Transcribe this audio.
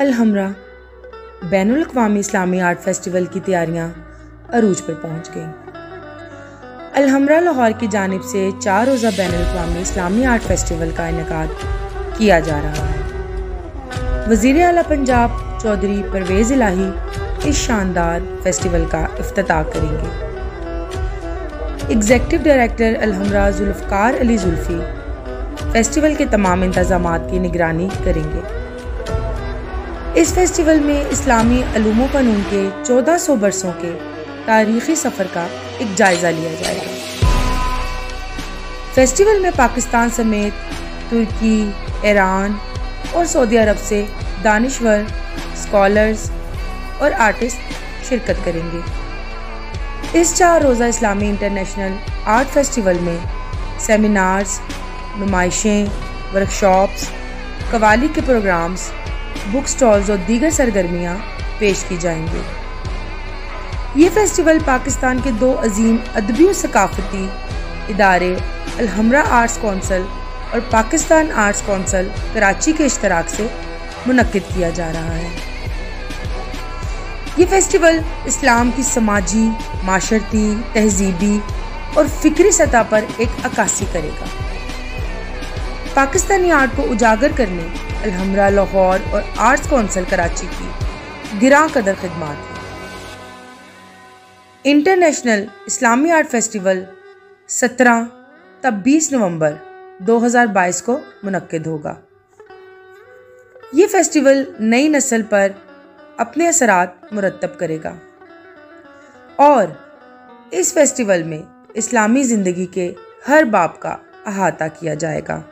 अल-हमरा बैनुल अक़वामी इस्लामी art festival की तैयारियां अरूज पर पहुंच गईं। अल-हमरा लाहौर की जानिब से 4 रोज़ा बैनुल अक़वामी इस्लामी आर्ट फेस्टिवल का इनेकाद किया जा रहा है। वज़ीर आला पंजाब चौधरी परवेज़ इलाही इस शानदार फेस्टिवल का इफ्तिताह करेंगे। Executive director Alhamra Zulfiqar Ali Zulfi festival के तमाम इंतज़ामात की निगरानी करेंगे। इस फेस्टिवल में इस्लामी अलूम क़ानून के 1400 बरसों के तारीख़ी सफ़र का एक जायज़ा लिया जाएगा। फेस्टिवल में पाकिस्तान समेत तुर्की, ईरान और सऊदी अरब से दानिश्वर, स्कॉलर्स और आर्टिस्ट शिरकत करेंगे। इस 4 रोज़ा इस्लामी इंटरनेशनल आर्ट फेस्टिवल में सेमिनार्स, नुमाइशें, वर्कशॉप्स, कवाली के प्रोग्राम्स, बुक स्टॉल्स और दीगर सरगर्मियाँ पेश की जाएंगी। ये फेस्टिवल पाकिस्तान के 2 अजीम अदबी और सकाफती इदारे अल-हमरा आर्ट्स कौंसल और पाकिस्तान आर्ट्स कौंसल कराची के इश्तराक से मुनक्किद किया जा रहा है। ये फेस्टिवल इस्लाम की समाजी, माशरती, तहजीबी और फ़िक्री सतह पर एक अक्कासी करेगा। पाकिस्तानी आर्ट को उजागर करने अल-हमरा लाहौर और आर्ट्स कौंसल कराची की गिरां कदर खिदमात है। इंटरनेशनल इस्लामी आर्ट फेस्टिवल 17 तब 20 नवंबर 2022 को मुनक्किद होगा। ये फेस्टिवल नई नस्ल पर अपने असरात मुरत्तब करेगा और इस फेस्टिवल में इस्लामी ज़िंदगी के हर बाब का अहाता किया जाएगा।